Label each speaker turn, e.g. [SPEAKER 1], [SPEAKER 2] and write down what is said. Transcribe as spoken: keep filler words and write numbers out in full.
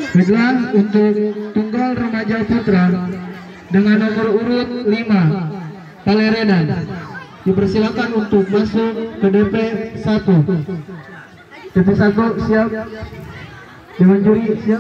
[SPEAKER 1] Baiklah, untuk tunggal remaja putra dengan nomor urut lima Paleredan dipersilakan untuk masuk ke D P satu. D P satu siap, Dewan juri siap.